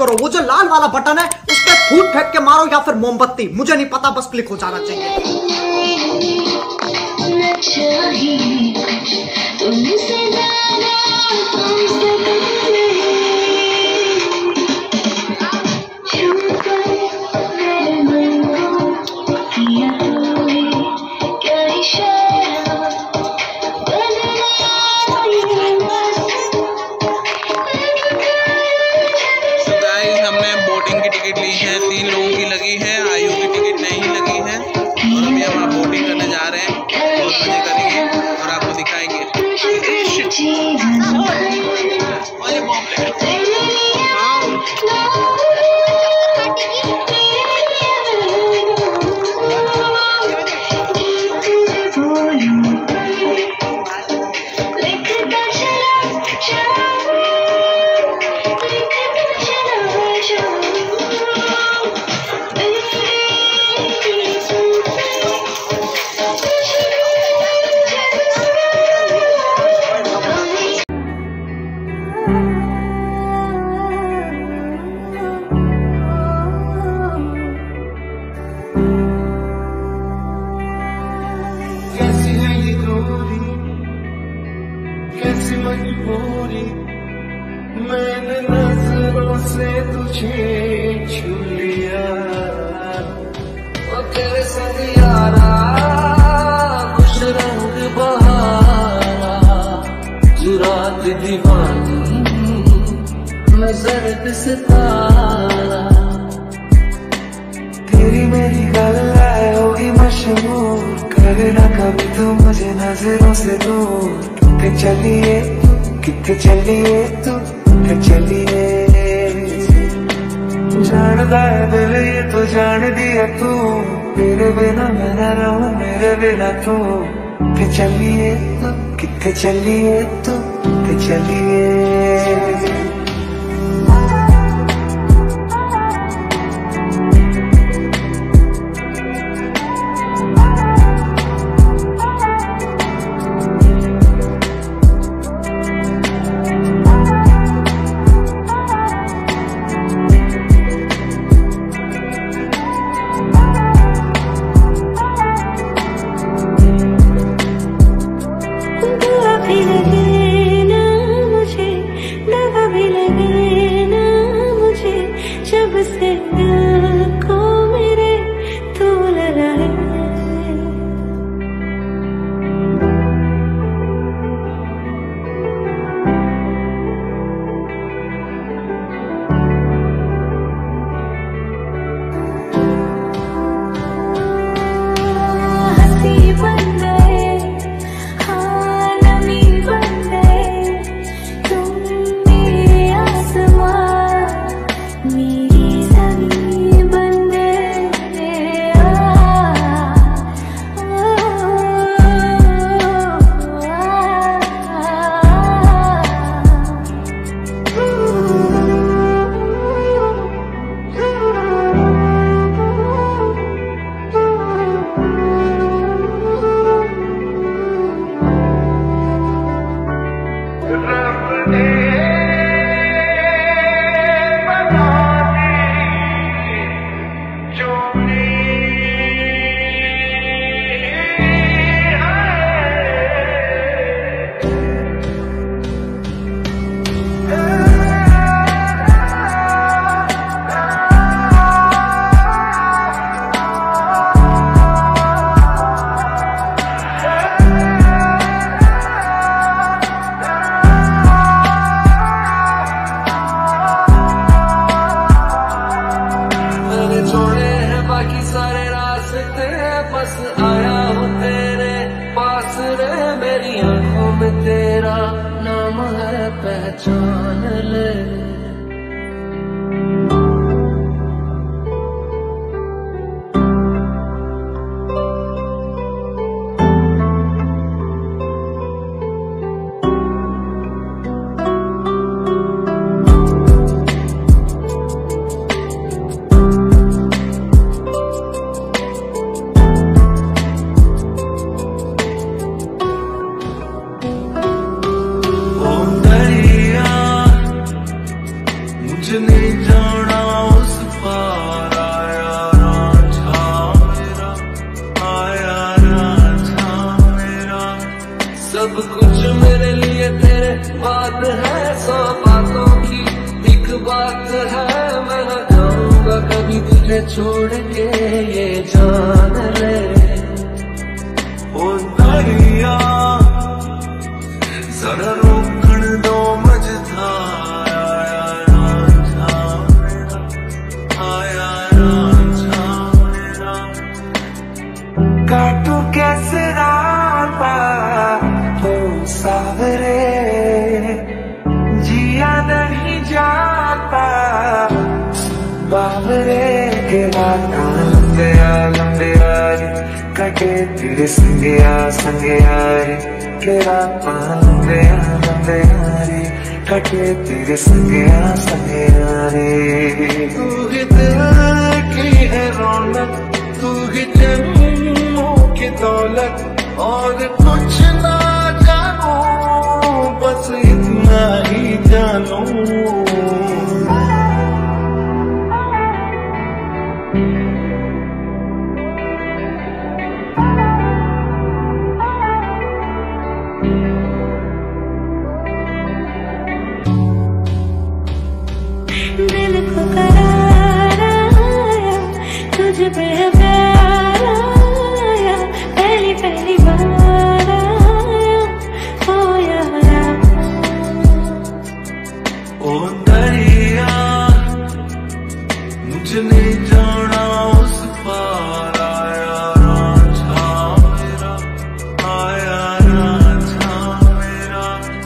करो, वो जो लाल वाला बटन है उस पर फूट फेंक के मारो या फिर मोमबत्ती, मुझे नहीं पता, बस क्लिक हो जाना चाहिए। कैसी मजबूरी, मैंने नजरों से तुझे छू लिया, और तेरे संग यारा खुश रंग बहारा, जो रात दीवानी मैं जर्द सितारा, तेरी मेरी गल्ला होगी मशहूर, करना कभी तू मुझे नजरों से दूर, कितने चलिए कितने चलिए तू कितने चलिए, जानदा है दिल ये तो जान दिया तू, तेरे बिना मैं न रहूं मेरे बिना तू, कितने चलिए तू कितने चलिए तू कितने चलिए। बस आया हूँ तेरे पास रे, मेरी आंखों में तेरा नाम है, पहचान ले। छोड़ के ये जान ले। ओ दरिया जरा रोकण दो मझधार, आया रांझा मेरा। काटू कैसे राता हो सावरे, जिया नहीं जाता बावरे के राता। लंबे यार कटे तेरे संगया रे, के राता लंबे यारे कटे तेरे संगया रे। तू ही दिल की है रौनक, तू ही जन्मों की दौलत, और कुछ ना जानू बस इतना ही जानू। दिल को करार आया, तुझ पे प्यार आया, पहली पहली बार आया हो यारा। ओ दरिया मुझे नहीं जाना उस पार, आया रांझा मेरा, आया रांझा मेरा।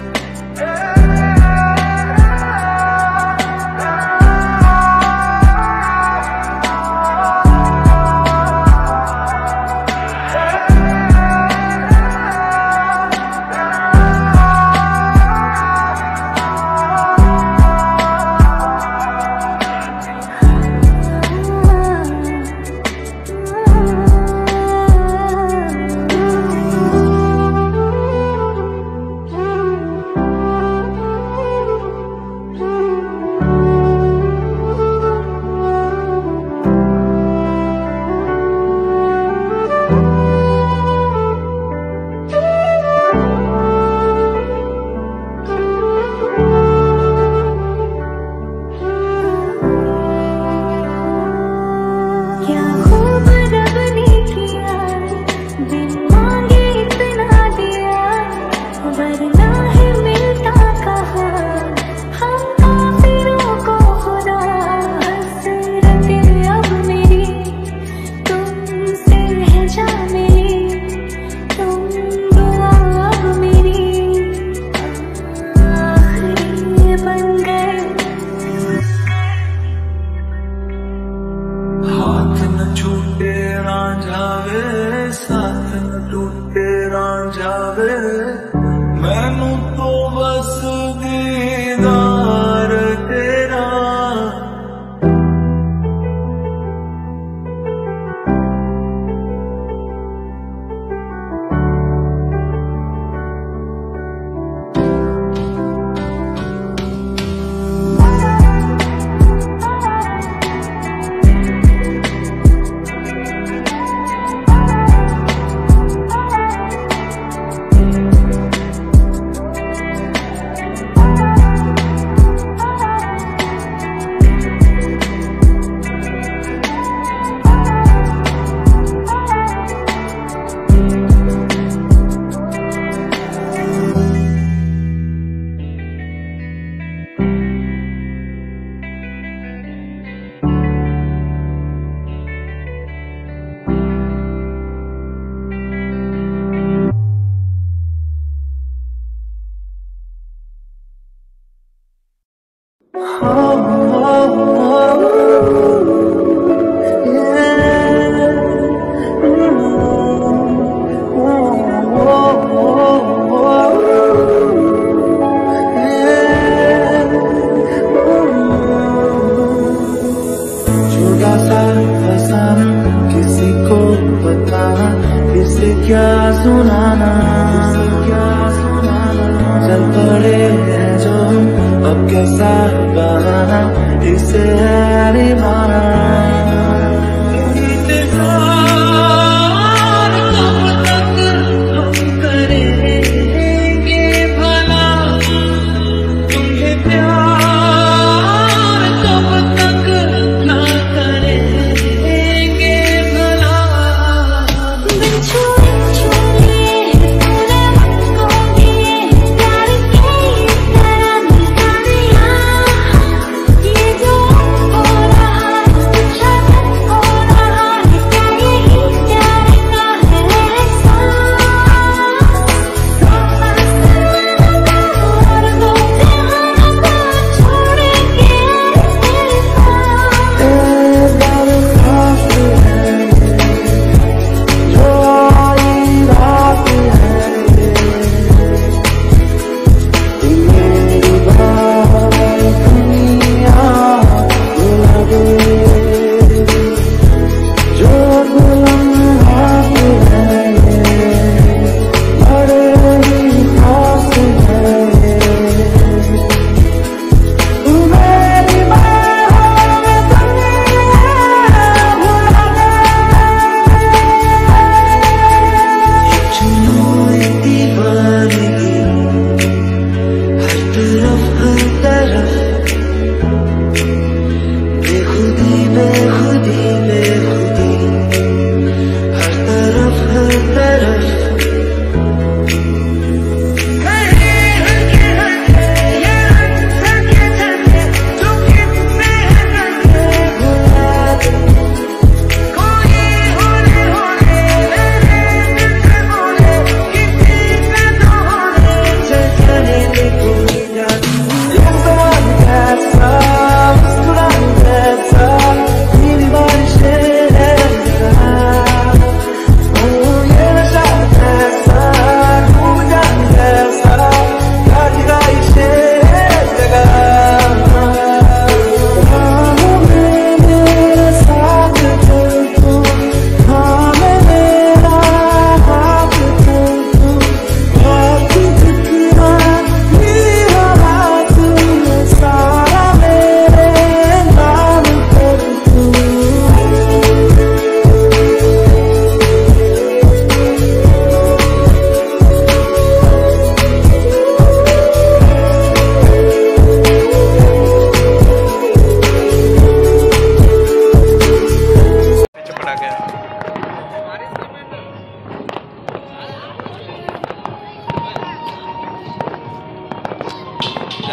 क्या खूब रब ने किया, बिन मांगे इतना दिया, वरना है मिलता कहाँ हम काफिरों को खुदा। हसरत अब मेरी तुमसे है जा मेरी, तुम दुआ अब मेरी आखिरी बन गए। हाथ न छूटे रांझा वे, साथ न टूटे रांझा वे, मैनू तो बस दीदार तेरा। छोटा सा फसाना, किसी को बताना, किसे क्या सुनाना, चल पड़े हैं जो अब कैसा बहाना, इसे है निभाना।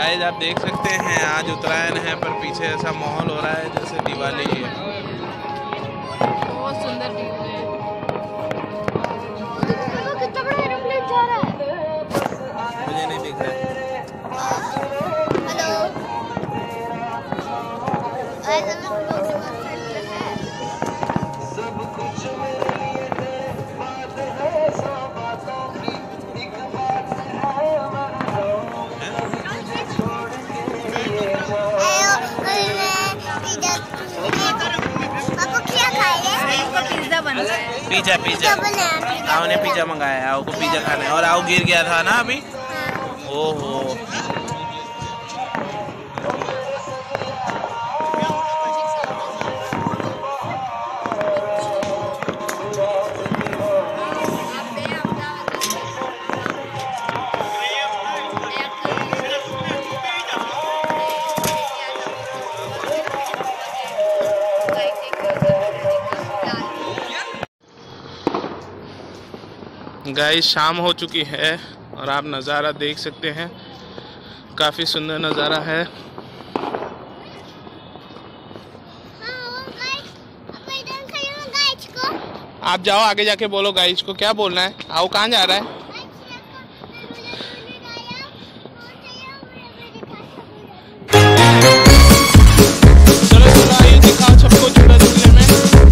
गाइस आप देख सकते हैं आज उत्तरायण है पर पीछे ऐसा माहौल हो रहा है जैसे दिवाली है। बहुत सुंदर व्यू है। कितना बड़ा एरोप्लेन जा रहा है। मुझे नहीं दिख रहा है। पिज्जा आओ ने पिज्जा मंगाया है, आओ को पिज्जा खाना है और आओ गिर गया था ना अभी। ओहो गाइस शाम हो चुकी है और आप नज़ारा देख सकते हैं, काफ़ी सुंदर नज़ारा है। आप जाओ आगे जाके बोलो गाइस को, क्या बोलना है? आओ कहाँ जा रहा है? चलो चलो आइए दिखाओ सबको झूला झूलने में।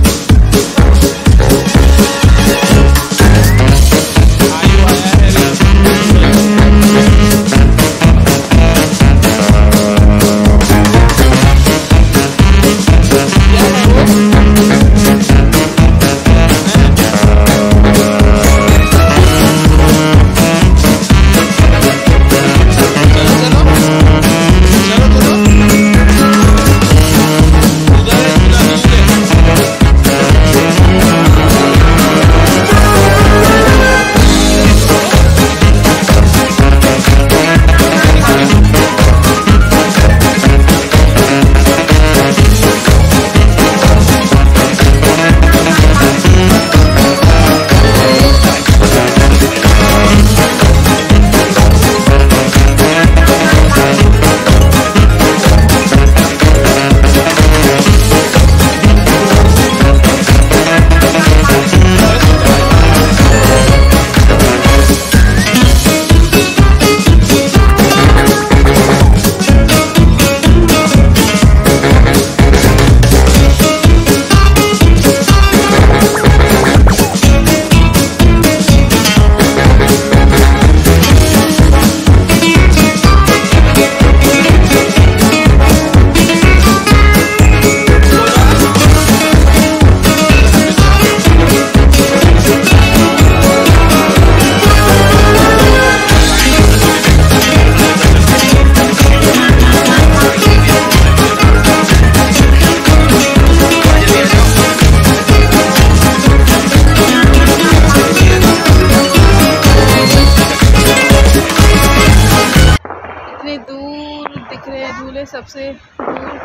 झूले सबसे दूर,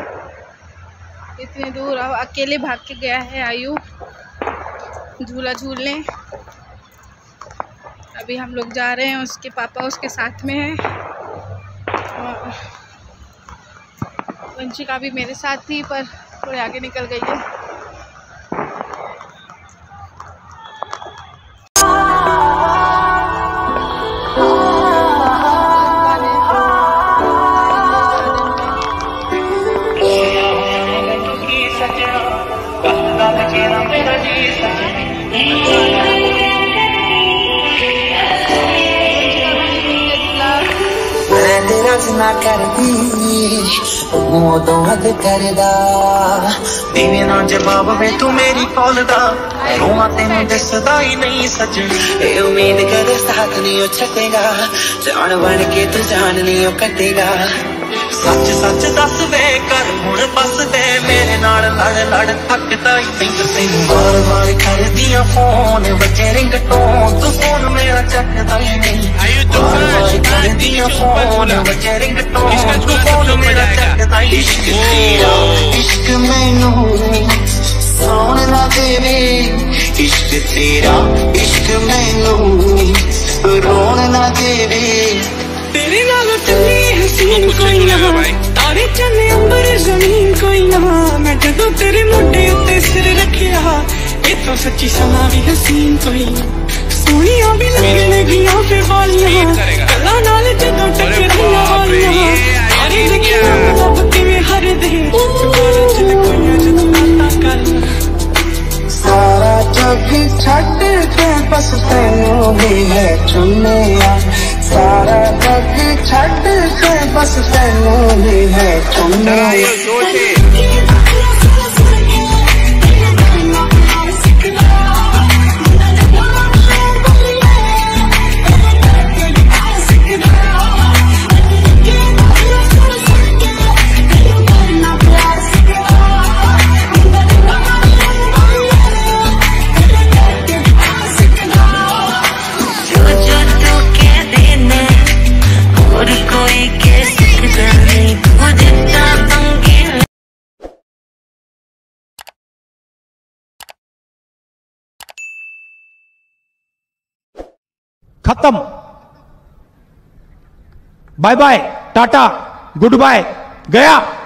इतने दूर अब अकेले भाग के गया है आयु झूला झूलने। अभी हम लोग जा रहे हैं, उसके पापा उसके साथ में है और वंशिका भी मेरे साथ थी पर थोड़े आगे निकल गई है। ना करती वो तो हद करदा देवे ना जवाब वे तू मेरी कॉल दा रोआ तेनू दसदा ही नहीं सजनी ए उम्मीद कर साथ नहीं ओ छटेगा जान बन के तू जान नहीं ओ कटेगा सच सच दस वे कर हुण बस दे मेरे नाल लड़ लड़ थकदा ही नहीं तैनू बार बार करदियां फोन बजे रिंगटोन तू फोन मेरा चकदा ही नहीं बार बार करदियां फोन बजे रिंगटोन तू फोन मेरा चकदा ही नहीं। इश्क मैनू सौण ना देवे इश्क तेरा इश्क मैनू रोण ना देवे तेरे नाल चली सीन कोई ना, तारे चले अंबर जमीन कोई ना, मैं जदों तेरे मोटे उत्ते सिर रखिया, ये तो सच्ची समा भी हसीन कोई ना, सोनिया भी लगने गिया फिर वालियां, कला नाल जदों टकराइयां वालियां, अरे लेकिन मोहब्बत में हर दे तुम्हारा दिल कोई जदों बातां करना, सारा जग छड्ड के बस तैनू ही है चुने, सारा जग छड्ड के बस तैनू ही है चुने। खत्म, bye bye, tata, good bye, गया।